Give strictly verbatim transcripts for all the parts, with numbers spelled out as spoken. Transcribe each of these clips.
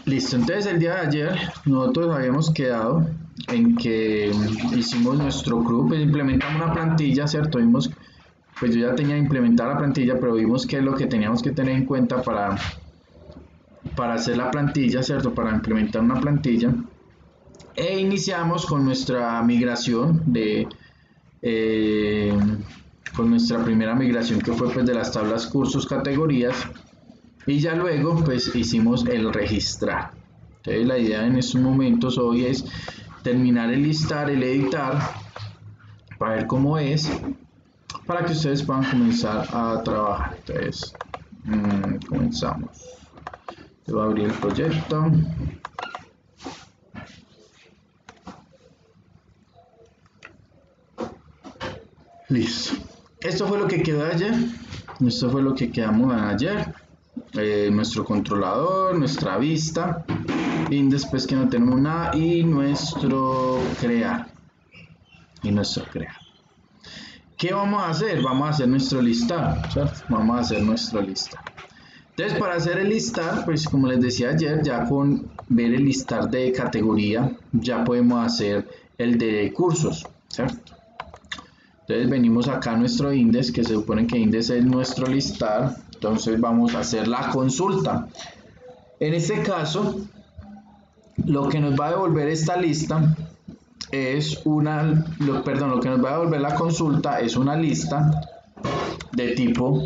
Listo, entonces el día de ayer nosotros habíamos quedado en que hicimos nuestro crew, pues implementamos una plantilla, ¿cierto? Vimos, pues yo ya tenía implementada la plantilla, pero vimos qué es lo que teníamos que tener en cuenta para, para hacer la plantilla, ¿cierto? Para implementar una plantilla. E iniciamos con nuestra migración de... Eh, con nuestra primera migración que fue pues de las tablas cursos categorías. Y ya luego pues hicimos el registrar. Entonces la idea en estos momentos hoy es terminar el listar, el editar, para ver cómo es, para que ustedes puedan comenzar a trabajar. Entonces mmm, comenzamos. Yo voy a abrir el proyecto. Listo. Esto fue lo que quedó ayer. Esto fue lo que quedamos ayer. Eh, nuestro controlador, nuestra vista, y después que no tenemos nada, y nuestro crear y nuestro crear. ¿Qué vamos a hacer? Vamos a hacer nuestro listar, ¿cierto? Vamos a hacer nuestro listar. Entonces, para hacer el listar, pues como les decía ayer, ya con ver el listar de categoría, ya podemos hacer el de cursos, ¿cierto? Entonces venimos acá a nuestro index, que se supone que index es nuestro listar. Entonces vamos a hacer la consulta. En este caso, lo que nos va a devolver esta lista es una, lo, perdón, lo que nos va a devolver la consulta es una lista de tipo,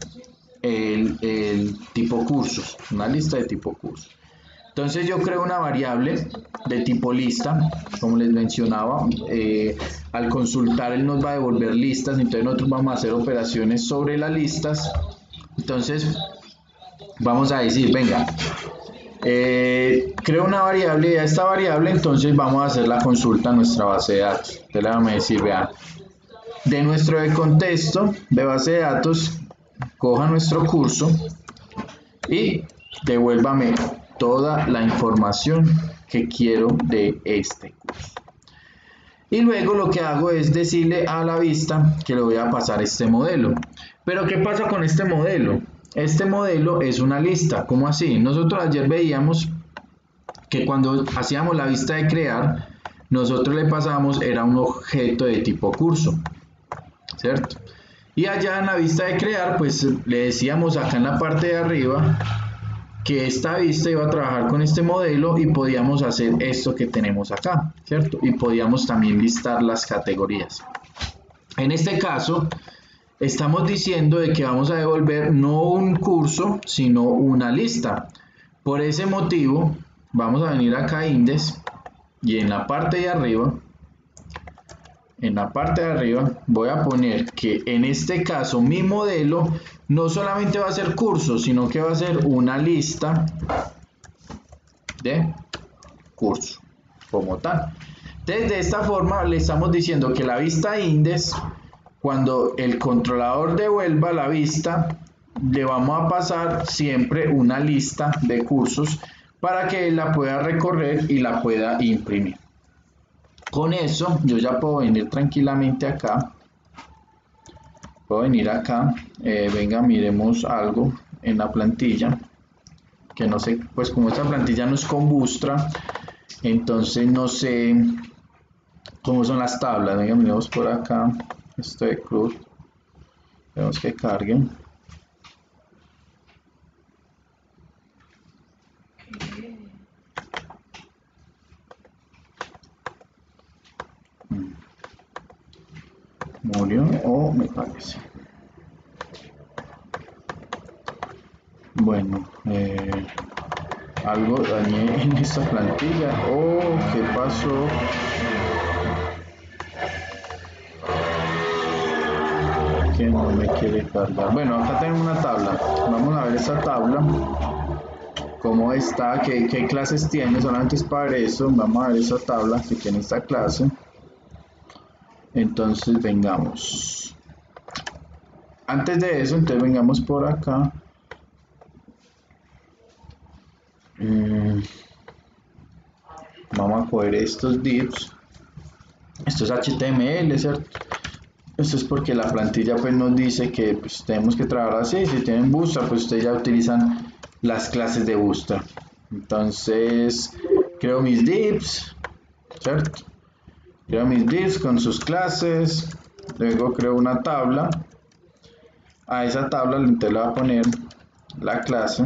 el, el tipo cursos, una lista de tipo cursos. Entonces yo creo una variable de tipo lista, como les mencionaba, eh, al consultar él nos va a devolver listas, entonces nosotros vamos a hacer operaciones sobre las listas. Entonces vamos a decir, venga, eh, creo una variable y a esta variable entonces vamos a hacer la consulta a nuestra base de datos. Entonces le vamos a decir, vean, de nuestro de contexto de base de datos, coja nuestro curso y devuélvame toda la información que quiero de este curso. Y luego lo que hago es decirle a la vista que le voy a pasar este modelo. Pero ¿qué pasa con este modelo? Este modelo es una lista. ¿Cómo así? Nosotros ayer veíamos que cuando hacíamos la vista de crear, nosotros le pasamos, era un objeto de tipo curso, ¿cierto? Y allá en la vista de crear, pues le decíamos acá en la parte de arriba que esta vista iba a trabajar con este modelo y podíamos hacer esto que tenemos acá, ¿cierto? Y podíamos también listar las categorías. En este caso, estamos diciendo de que vamos a devolver no un curso, sino una lista. Por ese motivo, vamos a venir acá a Index y en la parte de arriba, en la parte de arriba voy a poner que en este caso mi modelo no solamente va a ser cursos, sino que va a ser una lista de cursos como tal. Entonces de esta forma le estamos diciendo que la vista index, cuando el controlador devuelva la vista, le vamos a pasar siempre una lista de cursos para que él la pueda recorrer y la pueda imprimir. Con eso yo ya puedo venir tranquilamente acá, puedo venir acá, eh, venga, miremos algo en la plantilla, que no sé, pues como esta plantilla no es con Bootstrap, entonces no sé cómo son las tablas. Venga, miremos por acá, esto de CRUD, vemos que carguen. Murió o me parece. Bueno, eh, algo dañé en esta plantilla. Oh, ¿qué pasó? Que no me quiere cargar. Bueno, acá tengo una tabla. Vamos a ver esta tabla. ¿Cómo está? ¿Qué, qué clases tiene? Solamente es para eso. Vamos a ver esa tabla que tiene esta clase. Entonces vengamos. Antes de eso, entonces vengamos por acá. Mm. Vamos a coger estos divs. Esto es H T M L, ¿cierto? Esto es porque la plantilla pues nos dice que pues, tenemos que trabajar así. Si tienen Bootstrap, pues ustedes ya utilizan las clases de Bootstrap. Entonces creo mis divs, ¿cierto? Creo mis divs con sus clases, luego creo una tabla. A esa tabla entonces le voy a poner la clase,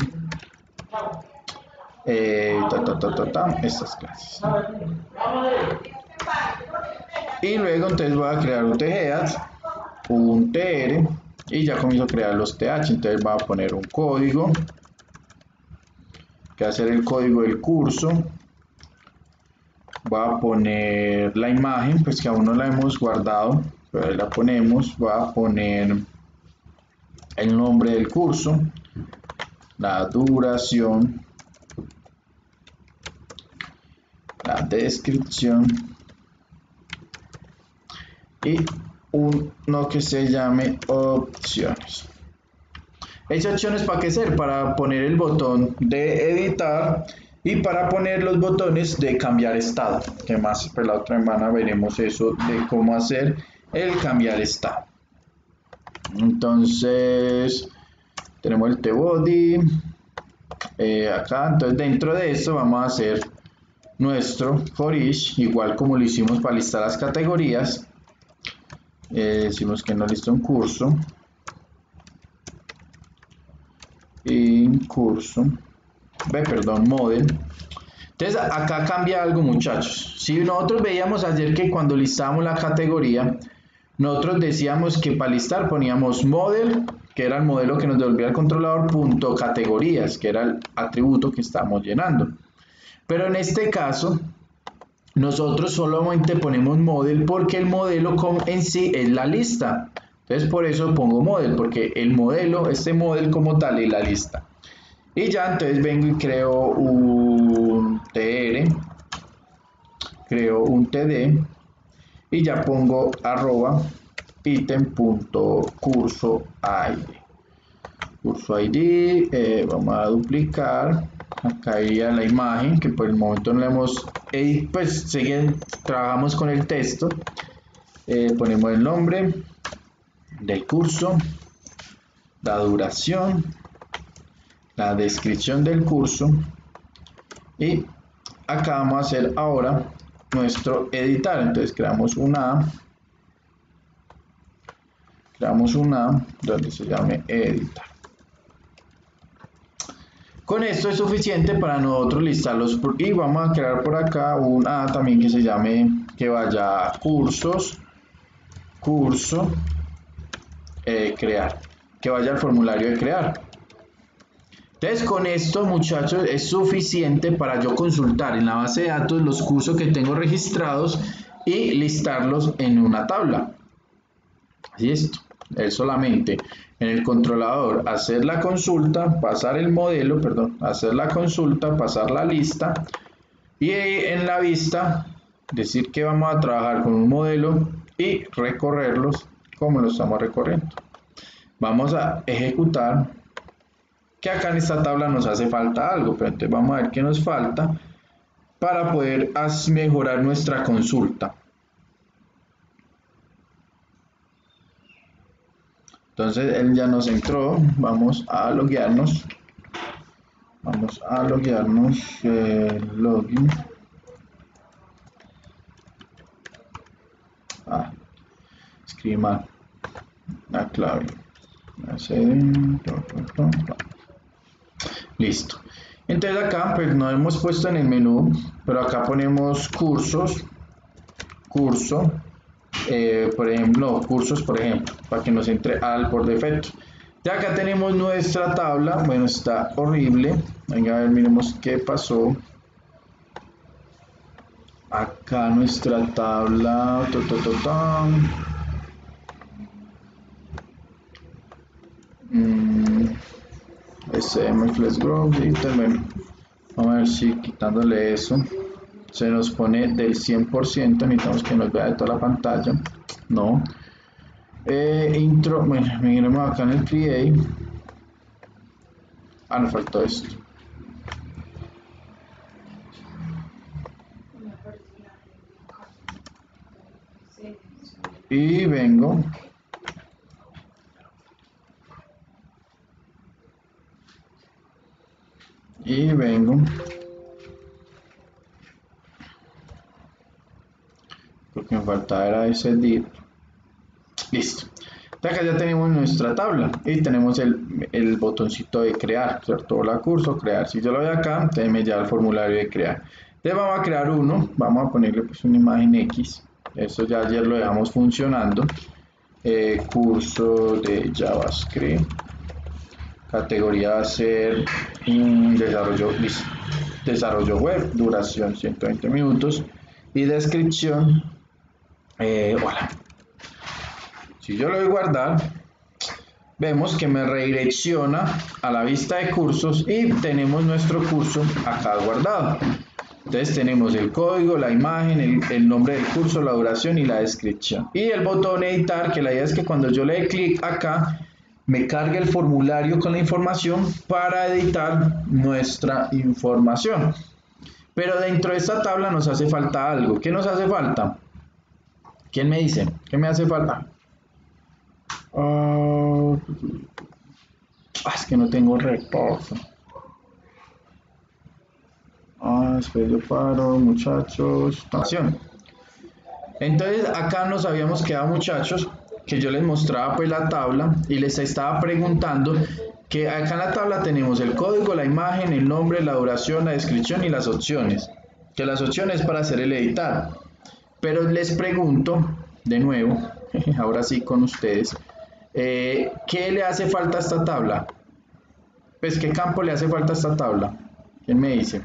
eh, ta, ta, ta, ta, ta, estas clases. Y luego entonces voy a crear un thead, un tr, y ya comienzo a crear los th. Entonces voy a poner un código, que va a ser el código del curso. Voy a poner la imagen, pues que aún no la hemos guardado, pero ahí la ponemos. Voy a poner el nombre del curso, la duración, la descripción y uno que se llame opciones. ¿Esas opciones para qué ser? Para poner el botón de editar y para poner los botones de cambiar estado, que más pues la otra semana veremos eso de cómo hacer el cambiar estado. Entonces tenemos el tbody eh, acá. Entonces dentro de esto vamos a hacer nuestro for each, igual como lo hicimos para listar las categorías. Eh, decimos que no lista un curso, en curso, ve, perdón, model. Entonces acá cambia algo, muchachos. Si nosotros veíamos ayer que cuando listábamos la categoría, nosotros decíamos que para listar poníamos model, que era el modelo que nos devolvía el controlador, punto categorías, que era el atributo que estábamos llenando. Pero en este caso, nosotros solamente ponemos model porque el modelo en sí es la lista. Entonces por eso pongo model, porque el modelo, este model como tal es la lista. Y ya entonces vengo y creo un tr, creo un td y ya pongo arroba item.curso id. Curso id, eh, vamos a duplicar. Acá iría la imagen, que por el momento no la hemos, eh, pues siguen, trabajamos con el texto. Eh, ponemos el nombre del curso, la duración, la descripción del curso y acá vamos a hacer ahora nuestro editar. Entonces creamos una creamos una donde se llame editar. Con esto es suficiente para nosotros listarlos y vamos a crear por acá un A también que se llame, que vaya cursos, curso, eh, crear, que vaya al formulario de crear. Entonces con esto, muchachos, es suficiente para yo consultar en la base de datos los cursos que tengo registrados y listarlos en una tabla. Así es, es solamente en el controlador hacer la consulta, pasar el modelo, perdón, hacer la consulta, pasar la lista y en la vista decir que vamos a trabajar con un modelo y recorrerlos como lo estamos recorriendo. Vamos a ejecutar, que acá en esta tabla nos hace falta algo, pero entonces vamos a ver qué nos falta para poder mejorar nuestra consulta. Entonces él ya nos entró, vamos a loguearnos, vamos a loguearnos, eh, login, ah, escribí mal la clave, listo. Entonces acá pues no hemos puesto en el menú, pero acá ponemos cursos, curso, eh, por ejemplo, cursos, por ejemplo, para que nos entre al por defecto. Ya acá tenemos nuestra tabla. Bueno, está horrible. Venga, a ver, miremos qué pasó. Acá nuestra tabla. To, to, to, to. Mm, S M Flex Growth. Bueno, vamos a ver si quitándole eso se nos pone del cien por ciento. Necesitamos que nos vea de toda la pantalla. No. Eh, intro, bueno, miremos acá en el create. Ah, nos faltó esto. Y vengo. Y vengo. porque me faltaba era ese div. Listo. Acá ya tenemos nuestra tabla y tenemos el, el botoncito de crear, ¿cierto? Hola curso, crear. Si yo lo doy acá, entonces me lleva al formulario de crear. Entonces vamos a crear uno, vamos a ponerle pues una imagen X. Esto ya ayer lo dejamos funcionando. Eh, curso de JavaScript. Categoría va a ser um, desarrollo, desarrollo web, duración ciento veinte minutos y descripción. Eh, hola. Si yo le doy guardar, vemos que me redirecciona a la vista de cursos y tenemos nuestro curso acá guardado. Entonces tenemos el código, la imagen, el, el nombre del curso, la duración y la descripción. Y el botón editar, que la idea es que cuando yo le dé clic acá, me cargue el formulario con la información para editar nuestra información. Pero dentro de esta tabla nos hace falta algo. ¿Qué nos hace falta? ¿Quién me dice? ¿Qué me hace falta? Uh, es que no tengo reporte. Ah, después yo paro, muchachos. Acción. Entonces acá nos habíamos quedado, muchachos, que yo les mostraba pues la tabla y les estaba preguntando que acá en la tabla tenemos el código, la imagen, el nombre, la duración, la descripción y las opciones. Que las opciones para hacer el editar. Pero les pregunto de nuevo, ahora sí con ustedes, eh, ¿qué le hace falta a esta tabla? Pues ¿qué campo le hace falta a esta tabla? ¿Quién me dice?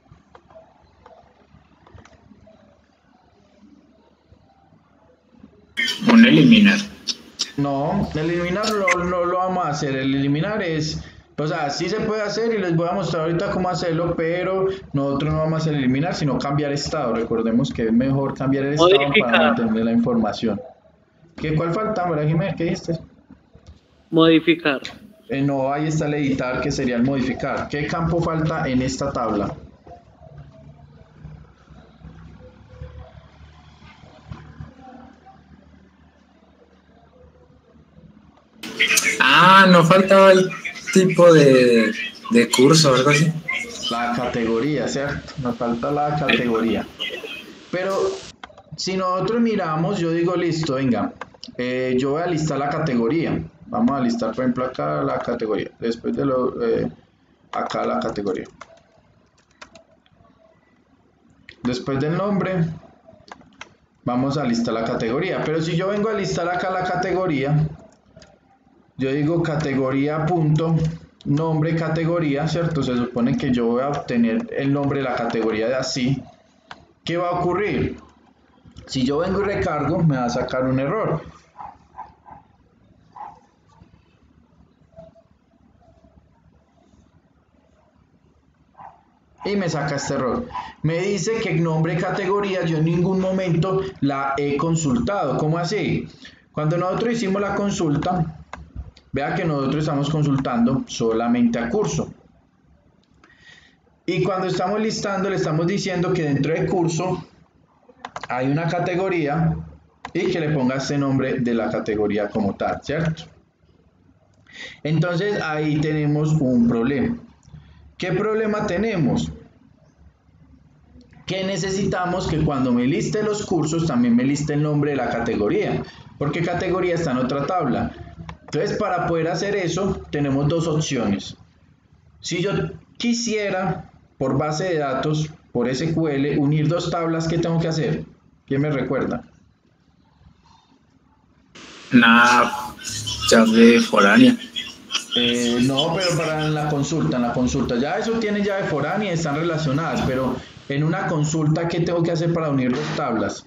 Un eliminar. No, eliminar no, no lo vamos a hacer. El eliminar es, o sea, sí se puede hacer y les voy a mostrar ahorita cómo hacerlo, pero nosotros no vamos a hacer eliminar, sino cambiar estado. Recordemos que es mejor cambiar el estado para Modificar. mantener la información. ¿Qué, ¿Cuál falta, María Jiménez? ¿Qué dijiste? Modificar. Eh, no, ahí está el editar, que sería el modificar. ¿Qué campo falta en esta tabla? Ah, nos faltaba el tipo de, de curso o algo así. La categoría, ¿cierto? Nos falta la categoría. Pero si nosotros miramos, yo digo, listo, venga, eh, yo voy a listar la categoría. Vamos a listar, por ejemplo, acá la categoría. Después de lo, eh, acá la categoría. Después del nombre, vamos a listar la categoría. Pero si yo vengo a listar acá la categoría, yo digo categoría punto nombre categoría, ¿cierto? Se supone que yo voy a obtener el nombre de la categoría de así. ¿Qué va a ocurrir? Si yo vengo y recargo, me va a sacar un error. Y me saca este error. Me dice que nombre categoría yo en ningún momento la he consultado. ¿Cómo así? Cuando nosotros hicimos la consulta, vea que nosotros estamos consultando solamente a curso. Y cuando estamos listando, le estamos diciendo que dentro de curso hay una categoría y que le ponga este nombre de la categoría como tal, ¿cierto? Entonces ahí tenemos un problema. ¿Qué problema tenemos? Que necesitamos que cuando me liste los cursos también me liste el nombre de la categoría, porque categoría está en otra tabla. Entonces, para poder hacer eso, tenemos dos opciones. Si yo quisiera, por base de datos, por S Q L, unir dos tablas, ¿qué tengo que hacer? ¿Quién me recuerda? Una llave foránea. Eh, no, pero para en la consulta, en la consulta, ya eso tiene llave foránea y están relacionadas, pero en una consulta, ¿qué tengo que hacer para unir dos tablas?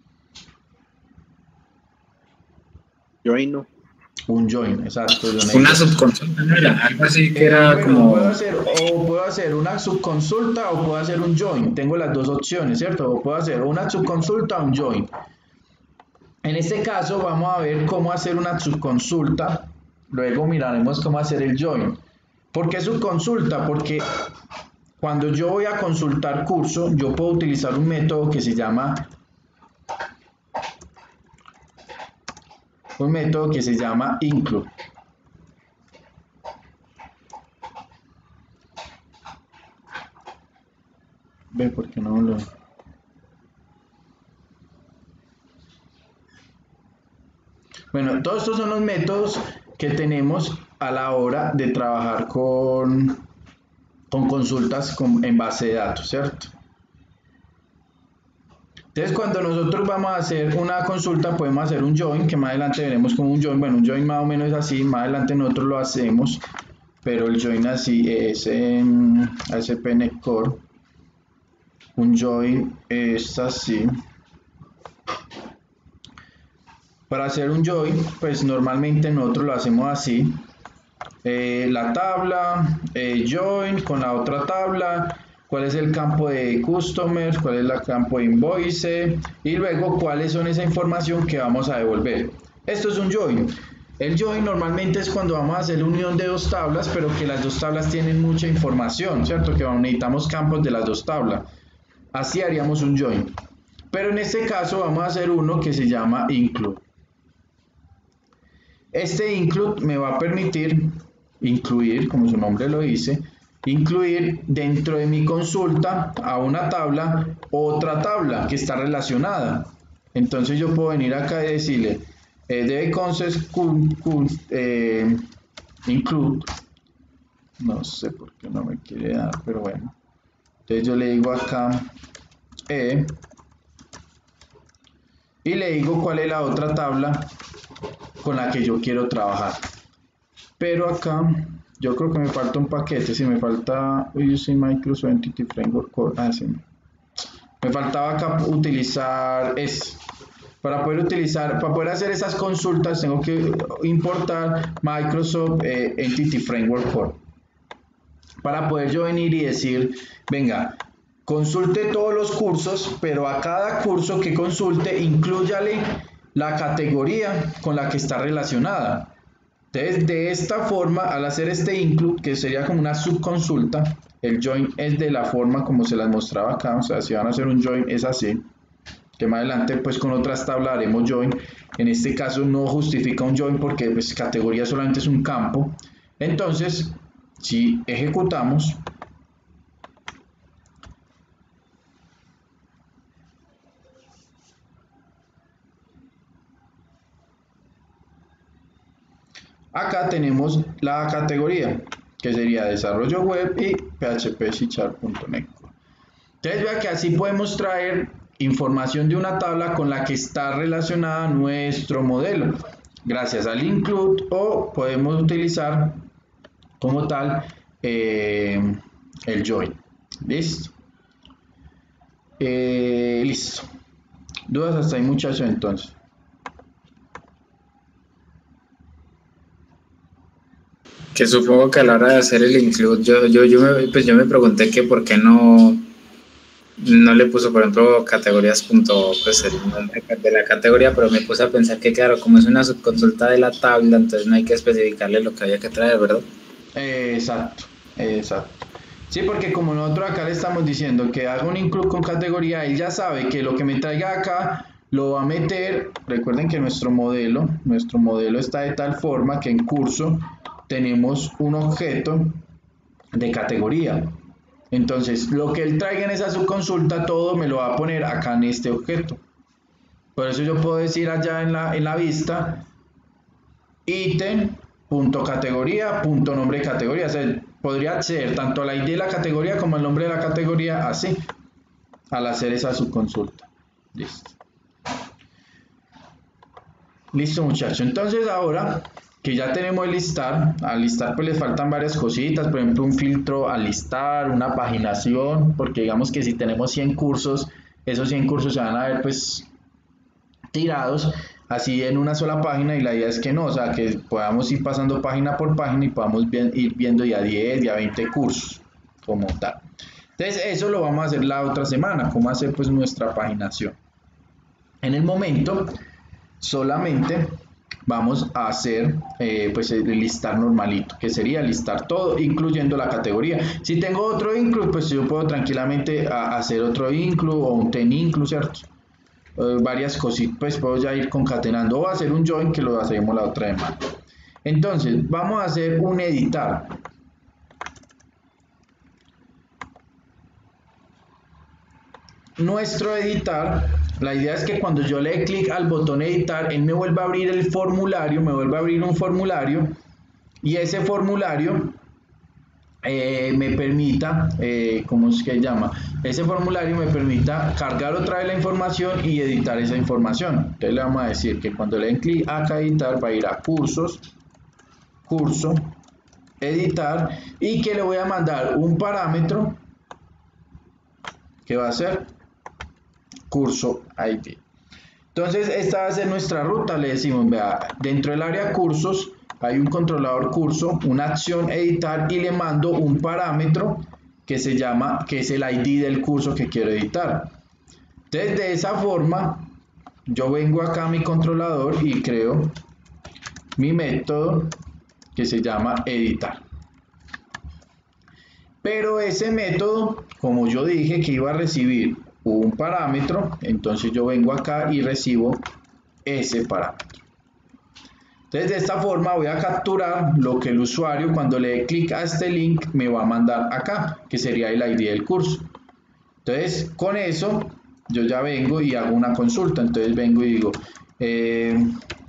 Join no. Un join, exacto. Una subconsulta, ¿no era? Algo así que Eh, era bueno, como... puedo hacer, o puedo hacer una subconsulta o puedo hacer un join. Tengo las dos opciones, ¿cierto? O puedo hacer una subconsulta o un join. En este caso vamos a ver cómo hacer una subconsulta. Luego miraremos cómo hacer el join. ¿Por qué subconsulta? Porque cuando yo voy a consultar curso, yo puedo utilizar un método que se llama un método que se llama include. Ve, ¿por qué no lo...? todos estos son los métodos que tenemos a la hora de trabajar con, con consultas con, en base de datos, ¿cierto? Entonces, cuando nosotros vamos a hacer una consulta, podemos hacer un join, que más adelante veremos como un join. Bueno, un join más o menos es así, más adelante nosotros lo hacemos, pero el join así es en A S P Net Core. Un join es así. Para hacer un join, pues normalmente nosotros lo hacemos así. Eh, la tabla, eh, join con la otra tabla, cuál es el campo de customers, cuál es el campo de invoice y luego cuáles son esa información que vamos a devolver. Esto es un join. El join normalmente es cuando vamos a hacer la unión de dos tablas, pero que las dos tablas tienen mucha información, ¿cierto? Que necesitamos campos de las dos tablas. Así haríamos un join. Pero en este caso vamos a hacer uno que se llama include. Este include me va a permitir incluir, como su nombre lo dice, incluir dentro de mi consulta a una tabla otra tabla que está relacionada. Entonces yo puedo venir acá y decirle eh, debe concept eh, include, no sé por qué no me quiere dar, pero bueno, entonces yo le digo acá e y le digo cuál es la otra tabla con la que yo quiero trabajar. Pero acá yo creo que me falta un paquete, si me falta using Microsoft Entity Framework Core, ah, sí. Me faltaba acá utilizar es para poder utilizar, para poder hacer esas consultas tengo que importar Microsoft eh, Entity Framework Core. Para poder yo venir y decir, venga, consulte todos los cursos, pero a cada curso que consulte, inclúyale la categoría con la que está relacionada. Entonces, de esta forma, al hacer este include, que sería como una subconsulta, el join es de la forma como se las mostraba acá, o sea, si van a hacer un join es así, que más adelante pues con otras tablas haremos join. En este caso no justifica un join porque pues categoría solamente es un campo. Entonces, si ejecutamos, acá tenemos la categoría, que sería desarrollo web y P H P C Sharp punto net. Entonces vea que así podemos traer información de una tabla con la que está relacionada nuestro modelo, gracias al include, o podemos utilizar como tal eh, el join. Listo. Eh, listo. ¿Dudas hasta ahí, muchachos? Entonces. Que supongo que a la hora de hacer el include, yo, yo, yo, me, pues yo me pregunté que por qué no, no le puso, por ejemplo, categorías punto, pues el nombre de la categoría, pero me puse a pensar que, claro, como es una subconsulta de la tabla, entonces no hay que especificarle lo que había que traer, ¿verdad? Eh, exacto, exacto. Sí, porque como nosotros acá le estamos diciendo que haga un include con categoría, él ya sabe que lo que me traiga acá lo va a meter. Recuerden que nuestro modelo, nuestro modelo está de tal forma que en curso tenemos un objeto de categoría. Entonces, lo que él traiga en esa subconsulta, todo me lo va a poner acá en este objeto. Por eso yo puedo decir allá en la, en la vista, ítem, punto categoría, punto nombre de categoría. O sea, podría ser tanto la I D de la categoría como el nombre de la categoría, así, al hacer esa subconsulta. Listo. Listo, muchachos. Entonces, ahora que ya tenemos el listar, al listar pues les faltan varias cositas, por ejemplo un filtro al listar, una paginación, porque digamos que si tenemos cien cursos, esos cien cursos se van a ver pues tirados así en una sola página, y la idea es que no, o sea que podamos ir pasando página por página y podamos bien, ir viendo ya diez, ya veinte cursos como tal. Entonces eso lo vamos a hacer la otra semana, cómo hacer pues nuestra paginación. En el momento solamente vamos a hacer eh, pues el listar normalito, que sería listar todo, incluyendo la categoría. Si tengo otro include, pues yo puedo tranquilamente a, hacer otro include o un ten include, ¿cierto? Eh, varias cositas, pues puedo ya ir concatenando, o hacer un join, que lo hacemos la otra semana. Entonces, vamos a hacer un editar. nuestro editar, la idea es que cuando yo le dé clic al botón editar, él me vuelva a abrir el formulario, me vuelva a abrir un formulario, y ese formulario eh, me permita, eh, ¿cómo es que se llama? Ese formulario me permita cargar otra vez la información y editar esa información. Entonces le vamos a decir que cuando le den clic acá a editar, va a ir a cursos, curso, editar, y que le voy a mandar un parámetro que va a ser curso I D. Entonces esta va a ser nuestra ruta. Le decimos, vea, dentro del área cursos hay un controlador curso, una acción editar, y le mando un parámetro que se llama, que es el I D del curso que quiero editar. Entonces de esa forma yo vengo acá a mi controlador y creo mi método que se llama editar. Pero ese método, como yo dije que iba a recibir un parámetro, entonces yo vengo acá y recibo ese parámetro. Entonces de esta forma voy a capturar lo que el usuario, cuando le dé clic a este link, me va a mandar acá, que sería el I D del curso. Entonces con eso yo ya vengo y hago una consulta. Entonces vengo y digo, eh,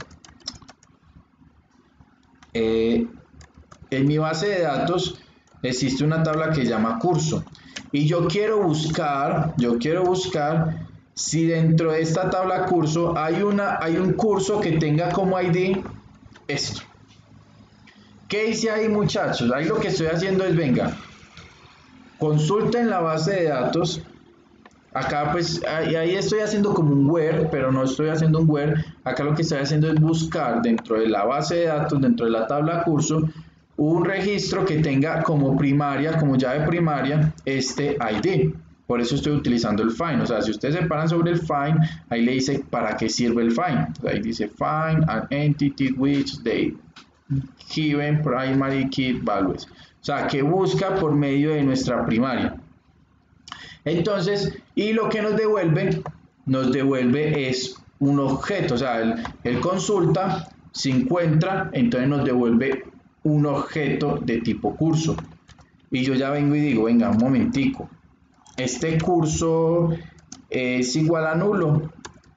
eh, en mi base de datos existe una tabla que se llama curso, y yo quiero buscar, yo quiero buscar si dentro de esta tabla curso hay, una, hay un curso que tenga como I D esto. ¿Qué hice ahí, muchachos? Ahí lo que estoy haciendo es, venga, consulten la base de datos. Acá pues ahí, ahí estoy haciendo como un where, pero no estoy haciendo un where. Acá lo que estoy haciendo es buscar dentro de la base de datos, dentro de la tabla curso, un registro que tenga como primaria, como llave primaria, este I D. Por eso estoy utilizando el find. O sea, si ustedes se paran sobre el find, ahí le dice para qué sirve el find. Entonces, ahí dice find an entity which they given primary key values. O sea, que busca por medio de nuestra primaria. Entonces, y lo que nos devuelve, nos devuelve es un objeto. O sea, el, el consulta, se encuentra, entonces nos devuelve un objeto de tipo curso. Y yo ya vengo y digo, venga, un momentico, este curso es igual a nulo.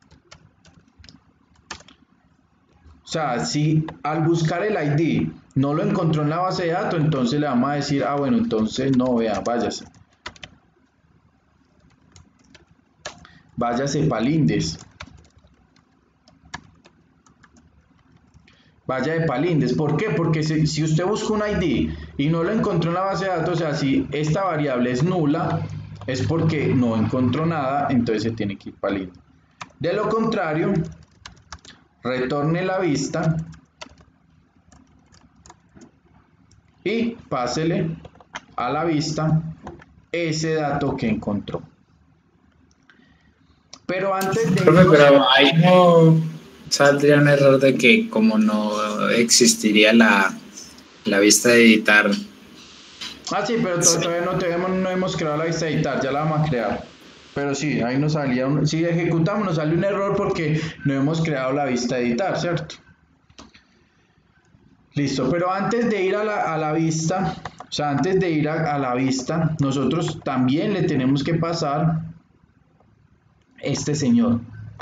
O sea, si al buscar el I D no lo encontró en la base de datos, entonces le vamos a decir, ah, bueno, entonces no, vea, váyase. Váyase para el index. Vaya de palindes. ¿Por qué? Porque si, si usted busca un I D y no lo encontró en la base de datos, o sea, si esta variable es nula, es porque no encontró nada, entonces se tiene que ir palinde. De lo contrario, retorne la vista y pásele a la vista ese dato que encontró. Pero antes de... Profe, pero ahí no saldría un error de que como no existiría la, la vista de editar. Ah, sí, pero sí. Todavía no, tenemos, no hemos creado la vista de editar, ya la vamos a crear. Pero sí, ahí nos salía un... Si ejecutamos nos sale un error porque no hemos creado la vista de editar, ¿cierto? Listo, pero antes de ir a la, a la vista, o sea, antes de ir a, a la vista, nosotros también le tenemos que pasar este señor.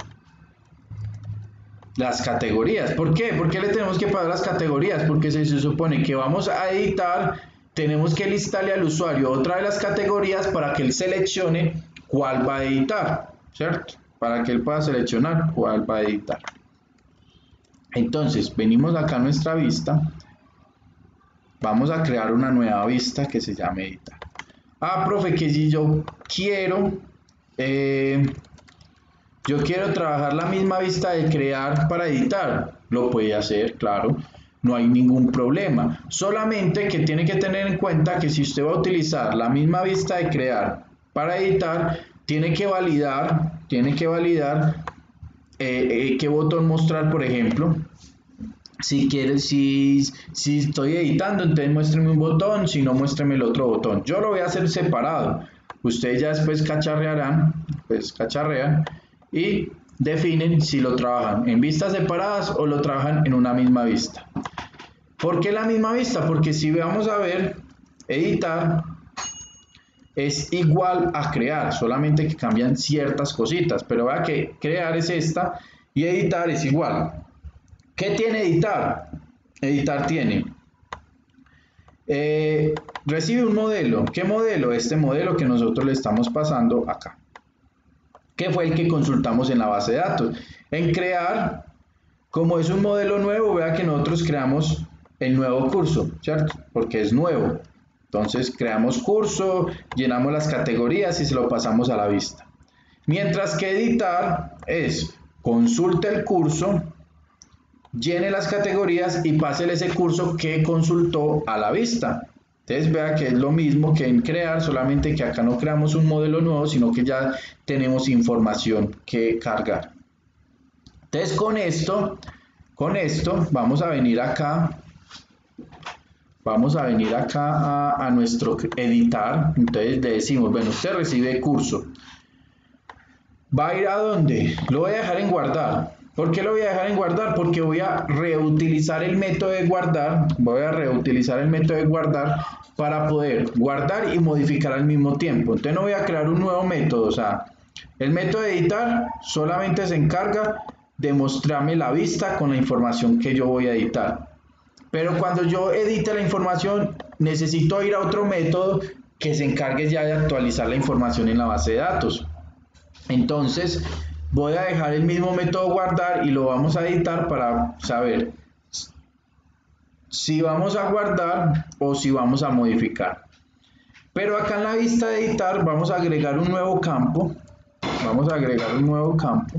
Las categorías. ¿Por qué? ¿Por qué le tenemos que pasar las categorías? Porque se, se supone que vamos a editar, tenemos que listarle al usuario otra de las categorías para que él seleccione cuál va a editar, ¿cierto? Para que él pueda seleccionar cuál va a editar. Entonces, venimos acá a nuestra vista, vamos a crear una nueva vista que se llame editar. Ah, profe, que si yo quiero, eh, yo quiero trabajar la misma vista de crear para editar, lo puede hacer, claro, no hay ningún problema. Solamente que tiene que tener en cuenta que si usted va a utilizar la misma vista de crear para editar, tiene que validar, tiene que validar Eh, eh, qué botón mostrar, por ejemplo. Si quiere, si, si estoy editando, entonces muéstreme un botón, si no, muéstreme el otro botón. Yo lo voy a hacer separado. Ustedes ya después cacharrearán, pues cacharrean y definen si lo trabajan en vistas separadas o lo trabajan en una misma vista. ¿Por qué la misma vista? Porque si vamos a ver, editar, es igual a crear, solamente que cambian ciertas cositas, pero vea que crear es esta y editar es igual. ¿Qué tiene editar? Editar tiene, eh, recibe un modelo. ¿Qué modelo? Este modelo que nosotros le estamos pasando acá, que fue el que consultamos en la base de datos. En crear, como es un modelo nuevo, vea que nosotros creamos el nuevo curso, ¿cierto? Porque es nuevo. Entonces creamos curso, llenamos las categorías y se lo pasamos a la vista. Mientras que editar es consulte el curso, llene las categorías y pásele ese curso que consultó a la vista. Entonces vea que es lo mismo que en crear, solamente que acá no creamos un modelo nuevo, sino que ya tenemos información que cargar. Entonces con esto, con esto vamos a venir acá, vamos a venir acá a, a nuestro editar. Entonces le decimos, bueno, usted recibe curso. ¿Va a ir a dónde? Lo voy a dejar en guardar. ¿Por qué lo voy a dejar en guardar? Porque voy a reutilizar el método de guardar, voy a reutilizar el método de guardar para poder guardar y modificar al mismo tiempo. Entonces no voy a crear un nuevo método, o sea, el método de editar solamente se encarga de mostrarme la vista con la información que yo voy a editar. Pero cuando yo edite la información, necesito ir a otro método que se encargue ya de actualizar la información en la base de datos. Entonces voy a dejar el mismo método guardar y lo vamos a editar para saber si vamos a guardar o si vamos a modificar. Pero acá en la vista de editar vamos a agregar un nuevo campo. Vamos a agregar un nuevo campo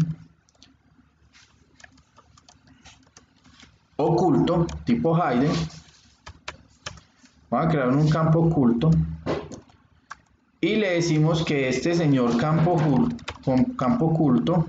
oculto, tipo hidden. Vamos a crear un campo oculto y le decimos que este señor campo oculto con campo oculto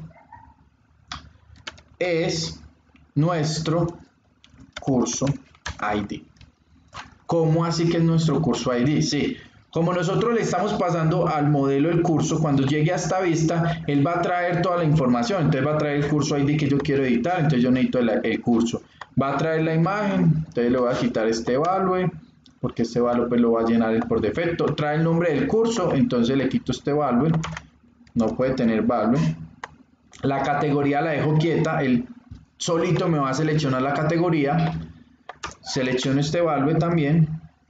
es nuestro curso I D. ¿Cómo así que es nuestro curso I D? Sí, como nosotros le estamos pasando al modelo el curso, cuando llegue a esta vista, él va a traer toda la información. Entonces va a traer el curso I D que yo quiero editar, entonces yo necesito el, el curso. Va a traer la imagen, entonces le voy a quitar este value, porque este value pues lo va a llenar él por defecto. Trae el nombre del curso, entonces le quito este value. No puede tener value. La categoría la dejo quieta, él solito me va a seleccionar la categoría. Selecciono este value también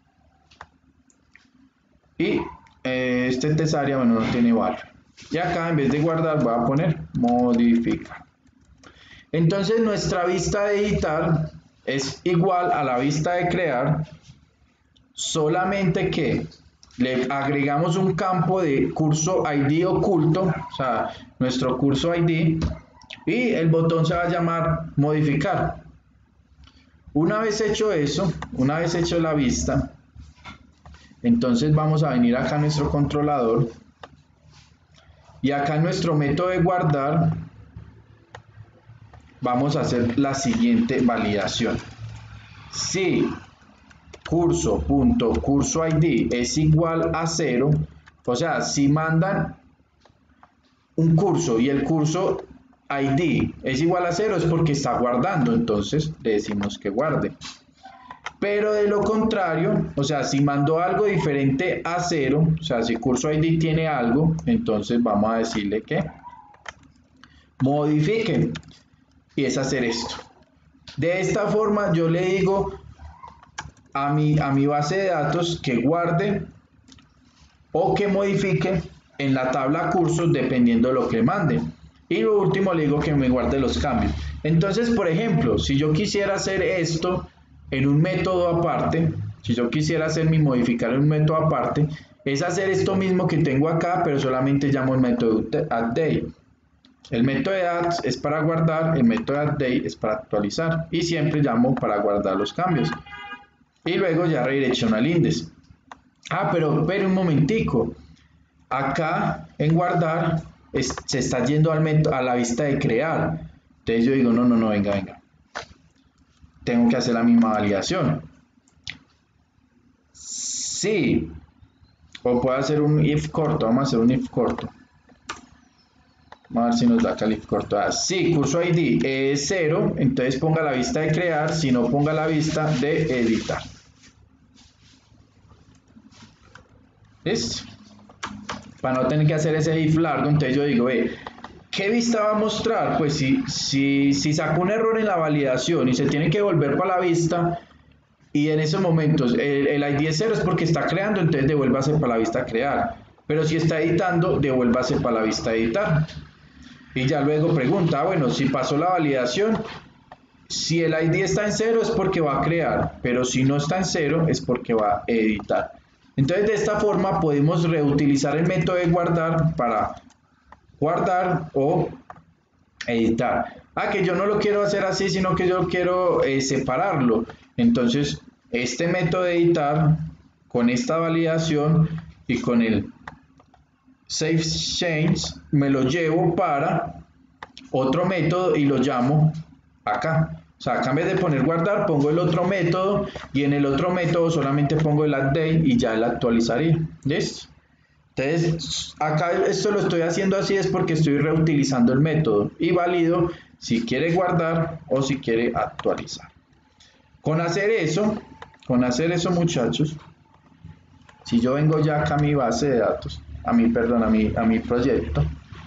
y eh, este tesaria, bueno, no tiene value. Y acá en vez de guardar voy a poner modificar. Entonces nuestra vista de editar es igual a la vista de crear, solamente que le agregamos un campo de curso I D oculto, o sea, nuestro curso I D, y el botón se va a llamar modificar. Una vez hecho eso, una vez hecho la vista, entonces vamos a venir acá a nuestro controlador y acá en nuestro método de guardar vamos a hacer la siguiente validación. Si curso.cursoID es igual a cero, o sea, si mandan un curso y el curso I D es igual a cero es porque está guardando, entonces le decimos que guarde. Pero de lo contrario, o sea, si mandó algo diferente a cero, o sea, si curso I D tiene algo, entonces vamos a decirle que modifique, y es hacer esto. De esta forma yo le digo a mi, a mi base de datos que guarde o que modifique en la tabla cursos dependiendo de lo que mande. Y lo último le digo que me guarde los cambios. Entonces, por ejemplo, si yo quisiera hacer esto en un método aparte, si yo quisiera hacer mi modificar en un método aparte, es hacer esto mismo que tengo acá, pero solamente llamo el método addDate. El método de add es para guardar, el método de addDate es para actualizar, y siempre llamo para guardar los cambios. Y luego ya redirecciono al index. Ah, pero espere un momentico. Acá en guardar es, se está yendo al método, a la vista de crear. Entonces yo digo, no, no, no, venga, venga. Tengo que hacer la misma validación. Sí. O puedo hacer un if corto. Vamos a hacer un if corto. Vamos a ver si nos da acá el if corto. Ah, sí, curso I D es cero. Entonces ponga la vista de crear. Si no, ponga la vista de editar. ¿Listo? para no tener que hacer ese if largo. Entonces yo digo, ve, ¿qué vista va a mostrar? Pues si, si, si sacó un error en la validación y se tiene que volver para la vista, y en esos momentos el, el I D es cero, es porque está creando, entonces devuélvase para la vista crear. Pero si está editando, devuélvase para la vista editar. Y ya luego pregunta, bueno, si pasó la validación, si el I D está en cero es porque va a crear, pero si no está en cero es porque va a editar. Entonces de esta forma podemos reutilizar el método de guardar para guardar o editar. Ah, que yo no lo quiero hacer así, sino que yo quiero eh, separarlo. Entonces este método de editar con esta validación y con el save change me lo llevo para otro método y lo llamo acá. O sea, acá en vez de poner guardar, pongo el otro método y en el otro método solamente pongo el update y ya el actualizaría. ¿Listo? Entonces, acá esto lo estoy haciendo así es porque estoy reutilizando el método y valido si quiere guardar o si quiere actualizar. Con hacer eso, con hacer eso, muchachos, si yo vengo ya acá a mi base de datos, a mi, perdón, a mi, a mi proyecto,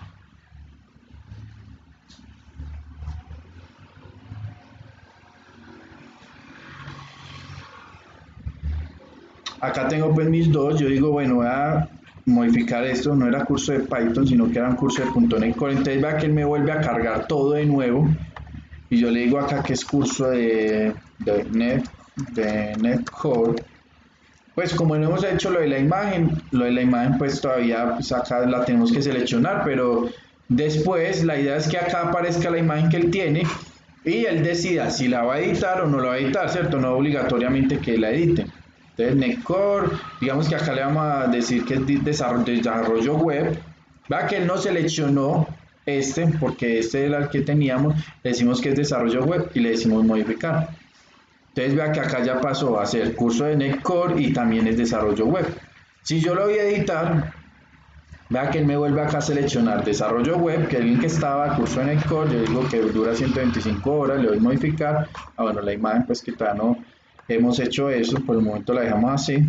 acá tengo pues mis dos, yo digo, bueno, voy a modificar esto, no era curso de Python, sino que era un curso de punto net Core, entonces vea que él me vuelve a cargar todo de nuevo, y yo le digo acá que es curso de, de, net, de net Core. Pues como no hemos hecho lo de la imagen, lo de la imagen pues todavía pues acá la tenemos que seleccionar, pero después la idea es que acá aparezca la imagen que él tiene y él decida si la va a editar o no la va a editar, ¿cierto? No obligatoriamente que la edite. Entonces netcore, digamos que acá le vamos a decir que es desarrollo, desarrollo web. Vea que él no seleccionó este porque este era el que teníamos, le decimos que es desarrollo web y le decimos modificar. Entonces vea que acá ya pasó a ser curso de netcore y también es desarrollo web. Si yo lo voy a editar, vea que él me vuelve acá a seleccionar desarrollo web, que es el que estaba, curso de netcore, yo digo que dura ciento veinticinco horas, le doy modificar. Ah, bueno, la imagen pues que todavía no hemos hecho eso, por el momento la dejamos así.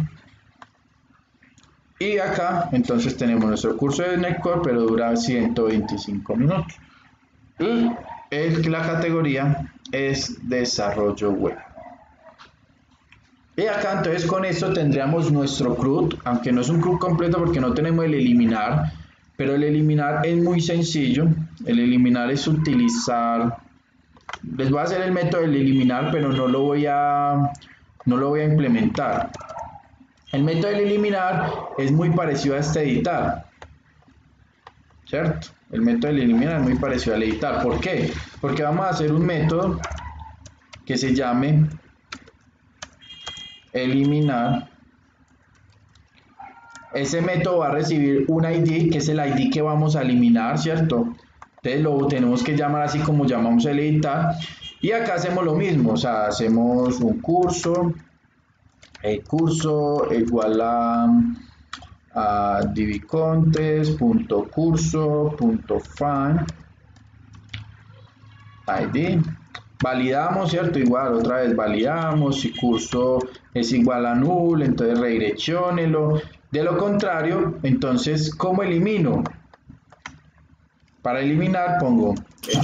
Y acá entonces tenemos nuestro curso de netcore, pero dura ciento veinticinco minutos. Y el, la categoría es desarrollo web. Y acá entonces con esto tendríamos nuestro C R U D, aunque no es un C R U D completo porque no tenemos el eliminar, pero el eliminar es muy sencillo. El eliminar es utilizar, les voy a hacer el método del eliminar, pero no lo voy a, no lo voy a implementar. El método del eliminar es muy parecido a este editar, ¿cierto? El método del eliminar es muy parecido al editar. ¿Por qué? Porque vamos a hacer un método que se llame eliminar. Ese método va a recibir un I D que es el I D que vamos a eliminar, ¿cierto? Entonces lo tenemos que llamar así como llamamos el editar. Y acá hacemos lo mismo, o sea, hacemos un curso, el curso igual a, a dbcontest.curso.find I D. Validamos, ¿cierto? Igual, otra vez validamos, si curso es igual a null, entonces redirecciónelo. De lo contrario, entonces, ¿cómo elimino? Para eliminar pongo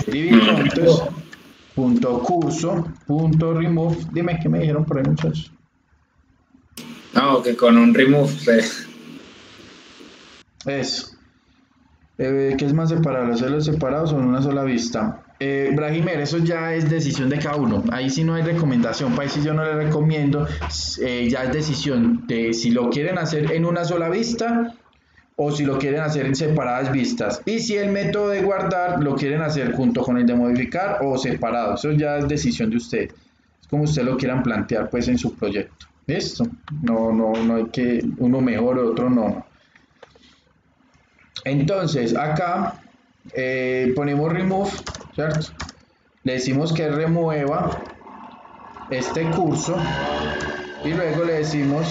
dbcontest.curso.remove. Dime qué me dijeron por ahí, muchachos. No, que con un remove. Pues. Eso. Eh, ¿Qué es más separable? ¿Hacerlos separados o en una sola vista? Eh, Brahimer, eso ya es decisión de cada uno. Ahí sí no hay recomendación. Para ahí sí yo no le recomiendo. Eh, ya es decisión de si lo quieren hacer en una sola vista o si lo quieren hacer en separadas vistas. Y si el método de guardar lo quieren hacer junto con el de modificar o separado. Eso ya es decisión de usted. Es como ustedes lo quieran plantear pues en su proyecto. ¿Listo? No, no, no hay que uno mejor o otro no. Entonces acá eh, ponemos remove, ¿cierto? Le decimos que remueva este curso y luego le decimos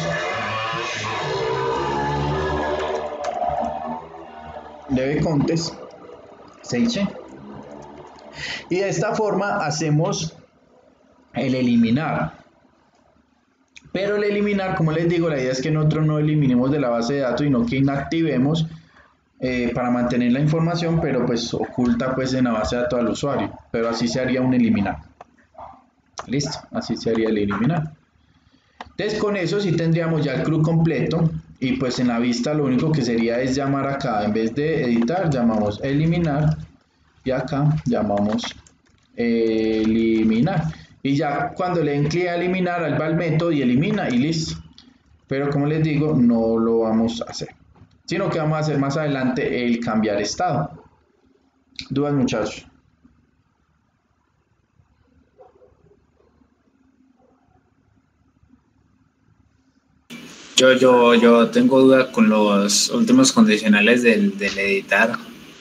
dbcontest save y de esta forma hacemos el eliminar. Pero el eliminar, como les digo, la idea es que nosotros no eliminemos de la base de datos, sino que inactivemos eh, para mantener la información, pero pues oculta pues en la base de datos al usuario, pero así se haría un eliminar. Listo, así se haría el eliminar. Entonces con eso sí tendríamos ya el C R U completo, y pues en la vista lo único que sería es llamar acá, en vez de editar llamamos eliminar, y acá llamamos eliminar, y ya cuando le den clic a eliminar, ahí va el método y elimina y listo. Pero como les digo, no lo vamos a hacer, sino que vamos a hacer más adelante el cambiar estado. ¿Dudas, muchachos? Yo, yo, yo tengo duda con los últimos condicionales del, del editar.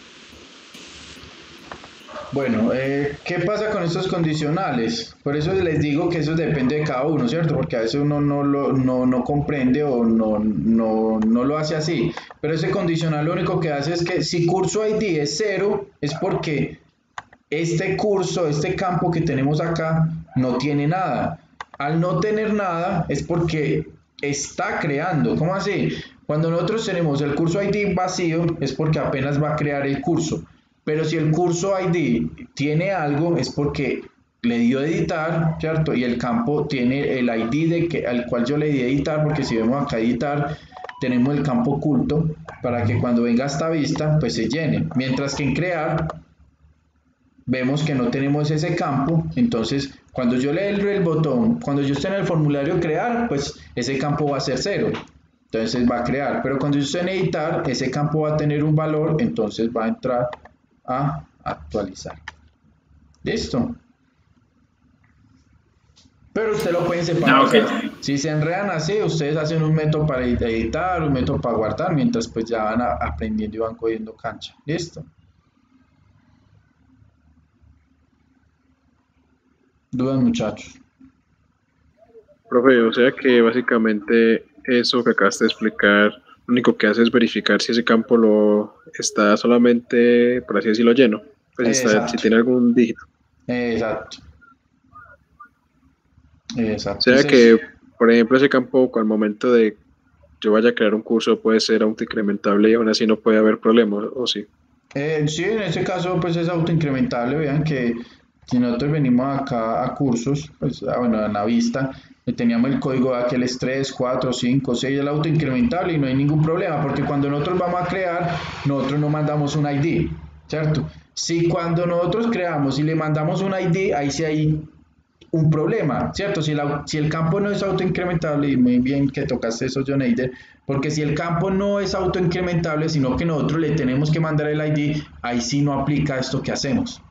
Bueno, eh, ¿qué pasa con estos condicionales? Por eso les digo que eso depende de cada uno, ¿cierto? Porque a veces uno no lo no, no comprende o no, no, no lo hace así. Pero ese condicional lo único que hace es que si curso I D es cero, es porque este curso, este campo que tenemos acá, no tiene nada. Al no tener nada, es porque está creando. ¿Cómo así? Cuando nosotros tenemos el curso I D vacío, es porque apenas va a crear el curso. Pero si el curso I D tiene algo, es porque le dio editar, ¿cierto? Y el campo tiene el I D de que, al cual yo le di editar, porque si vemos acá editar, tenemos el campo oculto para que cuando venga esta vista, pues se llene. Mientras que en crear, vemos que no tenemos ese campo, entonces cuando yo le doy el botón, cuando yo esté en el formulario crear, pues ese campo va a ser cero, entonces va a crear, pero cuando yo esté en editar, ese campo va a tener un valor, entonces va a entrar a actualizar. Listo. Pero ustedes lo pueden separar. Ah, Okay. ok. O sea, si se enredan así, ustedes hacen un método para editar, un método para guardar, mientras pues ya van a, aprendiendo y van cogiendo cancha. Listo. ¿Dudas, muchachos? Profe, o sea que básicamente eso que acabaste de explicar, lo único que hace es verificar si ese campo lo está solamente, por así decirlo, lleno. Pues si, está, si tiene algún dígito. Exacto. Exacto. O sea que, por ejemplo, ese campo al momento de yo vaya a crear un curso puede ser autoincrementable y aún así no puede haber problemas, ¿o sí? Eh, sí, en este caso pues es autoincrementable. Vean que si nosotros venimos acá a cursos, pues ah, bueno, en la vista, teníamos el código de aquel es tres, cuatro, cinco, seis, el autoincrementable y no hay ningún problema, porque cuando nosotros vamos a crear, nosotros no mandamos un I D, ¿cierto? Si cuando nosotros creamos y le mandamos un I D, ahí sí hay un problema, ¿cierto? Si, la, si el campo no es autoincrementable, y muy bien que tocaste eso, John Eider, porque si el campo no es autoincrementable, sino que nosotros le tenemos que mandar el I D, ahí sí no aplica esto que hacemos.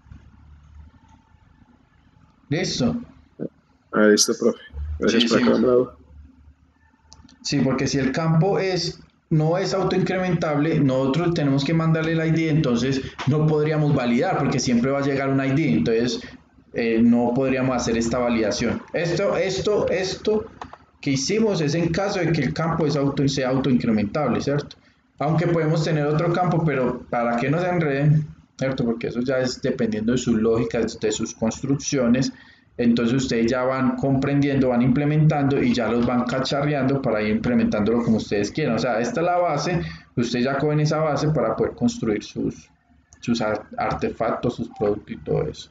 ¿Listo? Ah, listo, profe. Gracias Sí, por sí. aclararlo. Sí, porque si el campo es no es autoincrementable, nosotros tenemos que mandarle el I D, entonces no podríamos validar, porque siempre va a llegar un I D, entonces eh, no podríamos hacer esta validación. Esto, esto, esto que hicimos es en caso de que el campo es auto, sea autoincrementable, ¿cierto? Aunque podemos tener otro campo, pero para que no se enreden, ¿cierto? Porque eso ya es dependiendo de sus lógicas, de sus construcciones. Entonces ustedes ya van comprendiendo, van implementando y ya los van cacharreando para ir implementándolo como ustedes quieran. O sea, esta es la base, ustedes ya cogen esa base para poder construir sus, sus artefactos, sus productos y todo eso.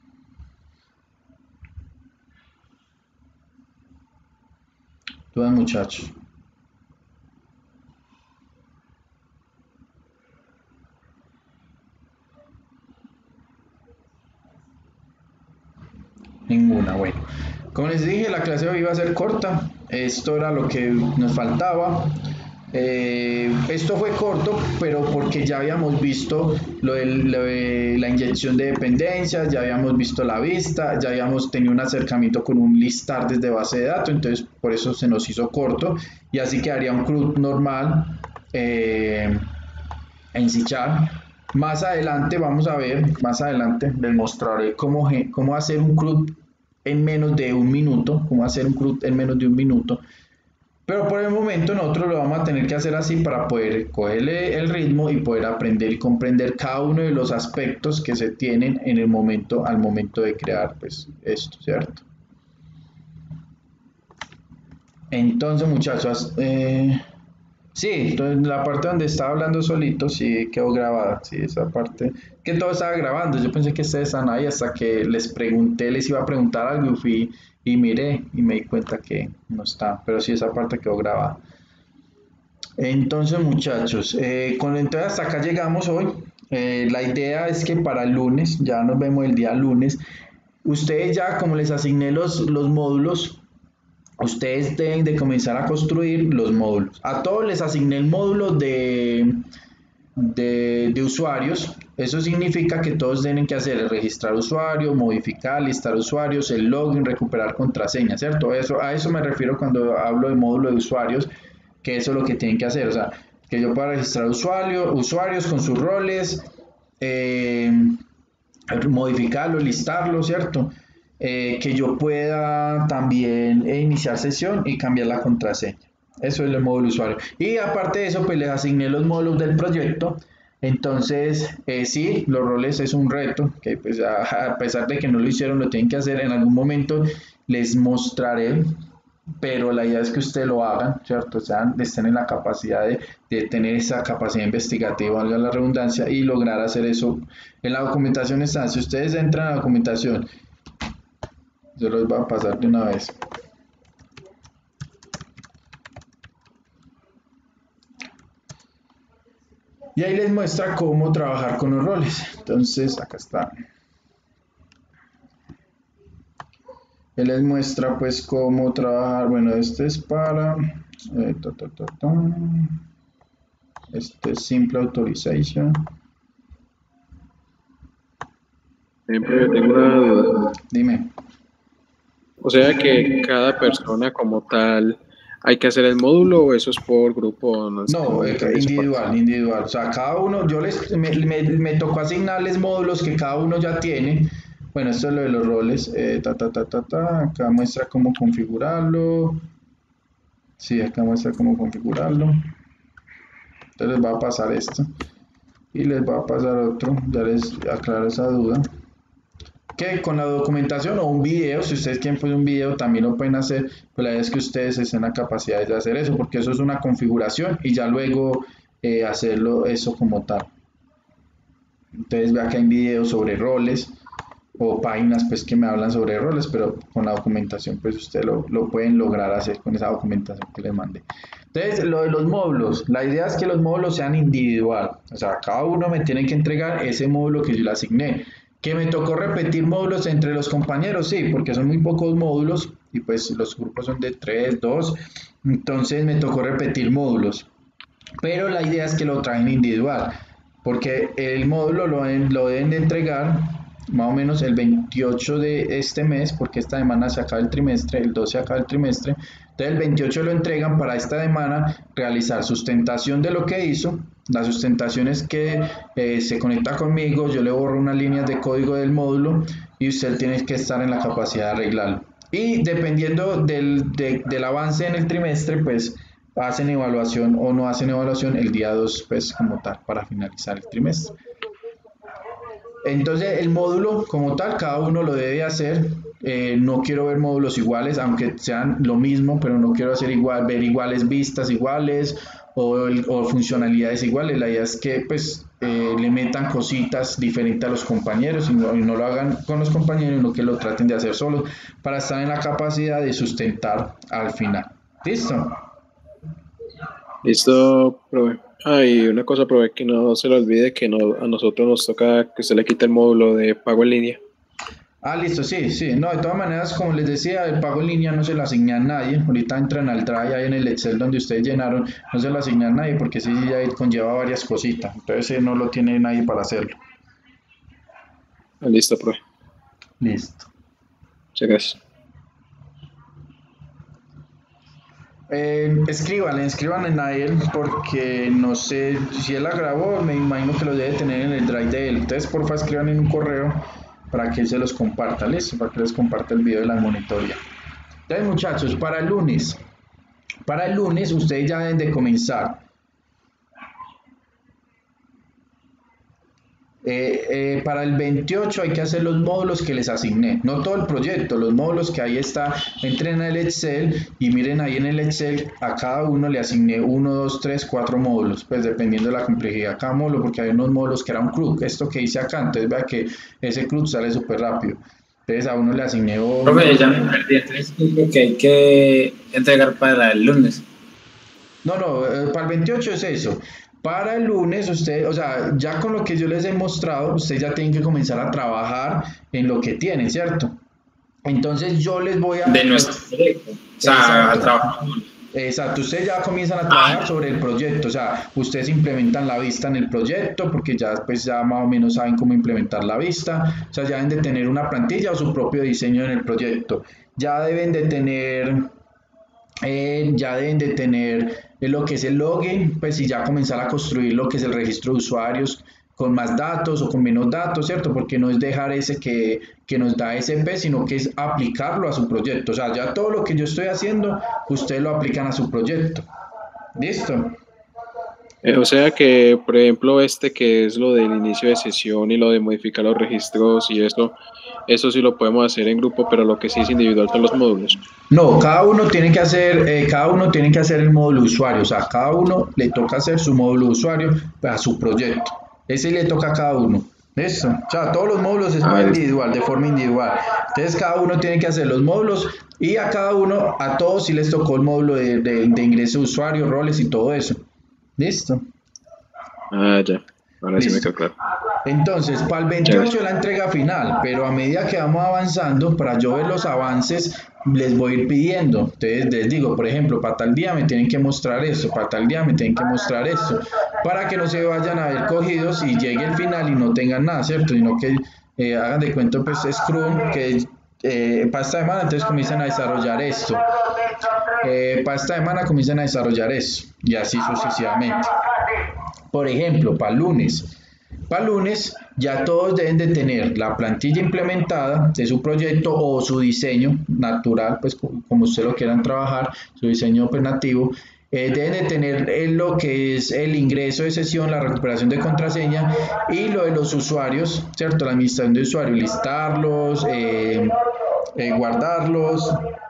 ¿Dudas, muchachos? Ninguna, bueno. Como les dije, la clase de hoy iba a ser corta. Esto era lo que nos faltaba. Eh, esto fue corto, pero porque ya habíamos visto lo de, lo de la inyección de dependencias, ya habíamos visto la vista, ya habíamos tenido un acercamiento con un listar desde base de datos, entonces por eso se nos hizo corto y así quedaría un C R U D normal eh, en C Sharp. Más adelante vamos a ver, más adelante les mostraré cómo, cómo hacer un C R U D en menos de un minuto, cómo hacer un C R U D en menos de un minuto. Pero por el momento nosotros lo vamos a tener que hacer así para poder cogerle el ritmo y poder aprender y comprender cada uno de los aspectos que se tienen en el momento, al momento de crear pues esto, ¿cierto? Entonces, muchachos, eh, Sí, entonces la parte donde estaba hablando solito sí quedó grabada, sí, esa parte, que todo estaba grabando, yo pensé que ustedes estaban ahí hasta que les pregunté, les iba a preguntar algo y fui y miré y me di cuenta que no está, pero sí esa parte quedó grabada. Entonces muchachos, eh, con entonces hasta acá llegamos hoy. Eh, la idea es que para el lunes, ya nos vemos el día lunes, ustedes ya como les asigné los, los módulos, ustedes deben de comenzar a construir los módulos. A todos les asigné el módulo de, de, de usuarios. Eso significa que todos tienen que hacer el registrar usuario, modificar, listar usuarios, el login, recuperar contraseña, ¿cierto? Eso, a eso me refiero cuando hablo de módulo de usuarios, que eso es lo que tienen que hacer. O sea, que yo pueda registrar usuario, usuarios con sus roles, eh, modificarlo, listarlo, ¿cierto? Eh, que yo pueda también eh, iniciar sesión y cambiar la contraseña. Eso es el módulo usuario. Y aparte de eso, pues les asigné los módulos del proyecto. Entonces, eh, sí, los roles es un reto, que pues a, a pesar de que no lo hicieron, lo tienen que hacer. En algún momento les mostraré, pero la idea es que ustedes lo hagan, ¿cierto? O sea, estén en la capacidad de, de tener esa capacidad investigativa, valga la redundancia, y lograr hacer eso. En la documentación está, si ustedes entran a la documentación, yo los voy a pasar de una vez. Y ahí les muestra cómo trabajar con los roles. Entonces, acá está. Él les muestra pues cómo trabajar. Bueno, este es para eh, ta, ta, ta, ta. Este es simple authorization. Siempre tengo una duda. Dime. O sea que cada persona como tal hay que hacer el módulo o eso es por grupo, no, No, no eh, entendí esa parte. individual, individual. O sea, cada uno, yo les, me, me, me tocó asignarles módulos que cada uno ya tiene. Bueno, esto es lo de los roles. Eh, ta, ta, ta, ta, ta. Acá muestra cómo configurarlo. Sí, acá muestra cómo configurarlo. Entonces les va a pasar esto. Y les va a pasar otro. Ya les aclaro esa duda. Que con la documentación o un video, si ustedes quieren pues un video también lo pueden hacer, pero la idea es que ustedes estén en la capacidad de hacer eso, porque eso es una configuración y ya luego eh, hacerlo eso como tal. Entonces vea que hay videos sobre roles o páginas pues que me hablan sobre roles, pero con la documentación pues ustedes lo, lo pueden lograr hacer con esa documentación que les mandé. Entonces lo de los módulos, la idea es que los módulos sean individual, o sea, cada uno me tiene que entregar ese módulo que yo le asigné. ¿Que me tocó repetir módulos entre los compañeros? Sí, porque son muy pocos módulos y pues los grupos son de tres, dos, entonces me tocó repetir módulos. Pero la idea es que lo traen individual, porque el módulo lo, lo deben de entregar más o menos el veintiocho de este mes, porque esta semana se acaba el trimestre, el doce se acaba el trimestre, entonces el veintiocho lo entregan para esta semana realizar sustentación de lo que hizo. La sustentación es que eh, se conecta conmigo, yo le borro unas líneas de código del módulo y usted tiene que estar en la capacidad de arreglarlo. Y dependiendo del, de, del avance en el trimestre, pues hacen evaluación o no hacen evaluación el día dos, pues como tal, para finalizar el trimestre. Entonces el módulo como tal, cada uno lo debe hacer. Eh, no quiero ver módulos iguales, aunque sean lo mismo, pero no quiero hacer igual, ver iguales vistas iguales o, o funcionalidades iguales. La idea es que pues eh, le metan cositas diferentes a los compañeros y no, y no lo hagan con los compañeros, sino que lo traten de hacer solos para estar en la capacidad de sustentar al final. ¿Listo? Listo, profe. Ah, y una cosa, profe, que no se le olvide que no, a nosotros nos toca que se le quite el módulo de pago en línea. Ah, listo, sí, sí. No, de todas maneras, como les decía, el pago en línea no se lo asigna a nadie. Ahorita entran al Drive ahí en el Excel donde ustedes llenaron, no se lo asigna a nadie porque sí ya conlleva varias cositas. Entonces eh, no lo tiene nadie para hacerlo. Ah, listo, profe. Listo. Muchas gracias. Eh, escríbanle, escriban a él porque no sé si él la grabó, me imagino que lo debe tener en el Drive de él. Entonces, porfa, escriban en un correo para que él se los comparta, ¿listo? Para que les comparta el video de la monitoría. Entonces, muchachos, para el lunes, para el lunes ustedes ya deben de comenzar Eh, eh, para el veintiocho hay que hacer los módulos que les asigné, no todo el proyecto, los módulos que ahí está, entren al Excel y miren ahí en el Excel, a cada uno le asigné uno, dos, tres, cuatro módulos, pues dependiendo de la complejidad de cada módulo, porque hay unos módulos que era un C R U D, esto que hice acá, entonces vea que ese C R U D sale súper rápido, entonces a uno le asigné uno. Profe, ya me perdí, entonces creo que hay que entregar para el lunes. No, no, eh, para el veintiocho es eso. Para el lunes, usted, o sea, ya con lo que yo les he mostrado, ustedes ya tienen que comenzar a trabajar en lo que tienen, ¿cierto? Entonces yo les voy a... De nuestro proyecto. O sea, Exacto. a trabajar. Exacto, ustedes ya comienzan a trabajar sobre el proyecto, o sea, ustedes implementan la vista en el proyecto, porque ya pues ya más o menos saben cómo implementar la vista, o sea, ya deben de tener una plantilla o su propio diseño en el proyecto, ya deben de tener... Eh, ya deben de tener eh, lo que es el login, pues y ya comenzar a construir lo que es el registro de usuarios con más datos o con menos datos, ¿cierto? Porque no es dejar ese que, que nos da S P, sino que es aplicarlo a su proyecto. O sea, ya todo lo que yo estoy haciendo, ustedes lo aplican a su proyecto. ¿Listo? Eh, o sea que, por ejemplo, este que es lo del inicio de sesión y lo de modificar los registros y eso, eso sí lo podemos hacer en grupo, pero lo que sí es individual son los módulos. No, cada uno tiene que hacer, eh, cada uno tiene que hacer el módulo usuario, o sea, cada uno le toca hacer su módulo usuario a su proyecto. Ese le toca a cada uno. ¿Listo? O sea, todos los módulos es Ah, muy listo. individual, de forma individual. Entonces cada uno tiene que hacer los módulos y a cada uno, a todos sí les tocó el módulo de, de, de ingreso de usuario, roles y todo eso. ¿Listo? Ah, ya. Ahora sí me Listo. quedó claro. Entonces, para el veintiocho la entrega final, pero a medida que vamos avanzando, para yo ver los avances, les voy a ir pidiendo. Entonces, les digo, por ejemplo, para tal día me tienen que mostrar esto, para tal día me tienen que mostrar esto, para que no se vayan a ver cogidos y llegue el final y no tengan nada, ¿cierto? Sino que eh, hagan de cuenta, pues, Scrum, que eh, para esta semana, entonces comienzan a desarrollar esto. Eh, para esta semana comienzan a desarrollar eso, y así sucesivamente. Por ejemplo, para el lunes. Para lunes ya todos deben de tener la plantilla implementada de su proyecto o su diseño natural, pues como ustedes lo quieran trabajar, su diseño pues, nativo. Eh, deben de tener eh, lo que es el ingreso de sesión, la recuperación de contraseña y lo de los usuarios, ¿cierto? La administración de usuarios, listarlos, eh, eh, guardarlos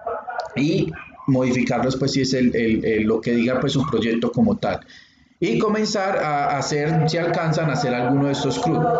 y modificarlos, pues si es el, el, el, lo que diga pues su proyecto como tal. Y comenzar a hacer, si alcanzan, a hacer alguno de estos C R U D.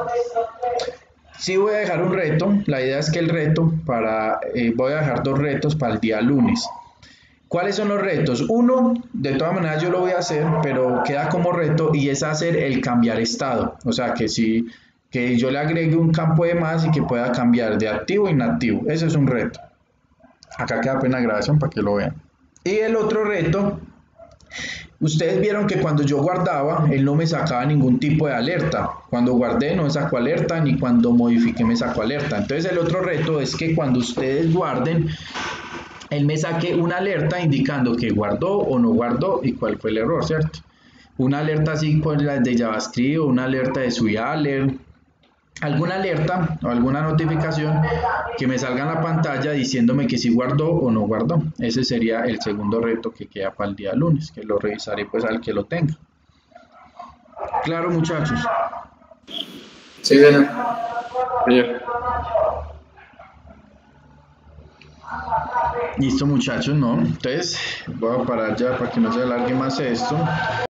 Sí voy a dejar un reto, la idea es que el reto, para, eh, voy a dejar dos retos para el día lunes. ¿Cuáles son los retos? Uno, de todas maneras yo lo voy a hacer, pero queda como reto y es hacer el cambiar estado. O sea, que si que yo le agregue un campo de más y que pueda cambiar de activo a inactivo. Ese es un reto. Acá queda pena grabación para que lo vean. Y el otro reto... Ustedes vieron que cuando yo guardaba, él no me sacaba ningún tipo de alerta. Cuando guardé no me sacó alerta, ni cuando modifiqué me sacó alerta. Entonces el otro reto es que cuando ustedes guarden, él me saque una alerta indicando que guardó o no guardó y cuál fue el error, ¿cierto? Una alerta así con las de JavaScript o una alerta de SwiftAlert, alguna alerta o alguna notificación que me salga en la pantalla diciéndome que si guardó o no guardó. Ese sería el segundo reto que queda para el día lunes, que lo revisaré pues al que lo tenga. Claro, muchachos. Sí, señor. Señor. Listo, muchachos, ¿no? Entonces voy a parar ya para que no se alargue más esto.